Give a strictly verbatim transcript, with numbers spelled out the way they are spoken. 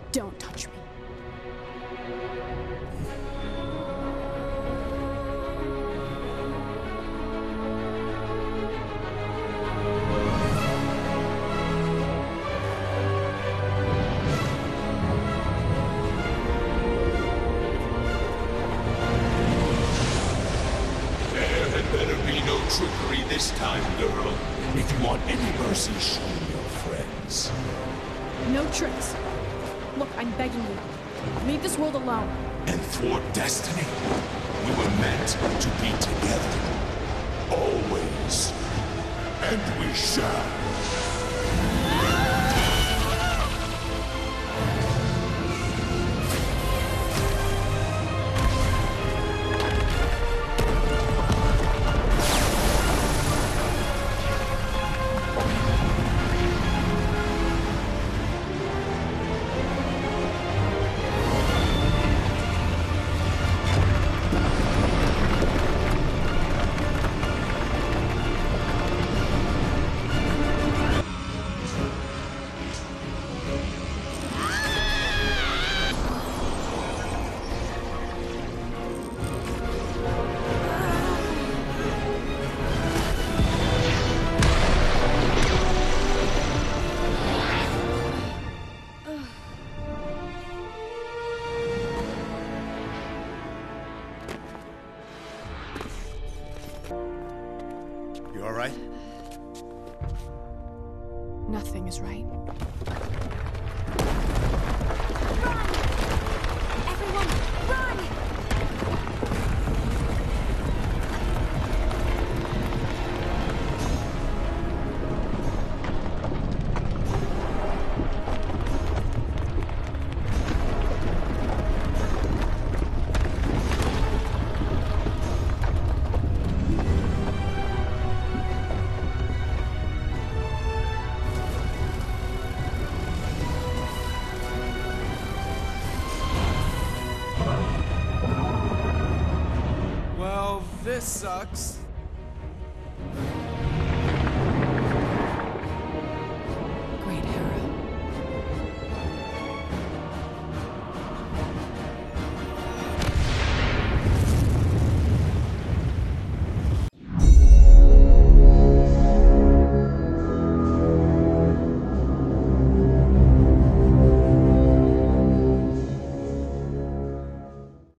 Don't touch me. Trickery this time, girl. If you want any mercy, show your friends. No tricks. Look, I'm begging you. Leave this world alone. And thwart destiny. We were meant to be together. Always. And we shall. You all right? Nothing is right. Run! Everyone, run! This sucks.